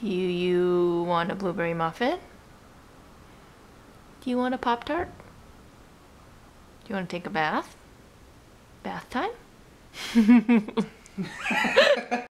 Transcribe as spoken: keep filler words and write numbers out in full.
Do you want a blueberry muffin? Do you want a Pop-Tart? Do you want to take a bath? Bath time?